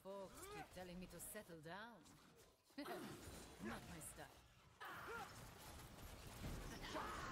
Folks keep telling me to settle down. Not my style.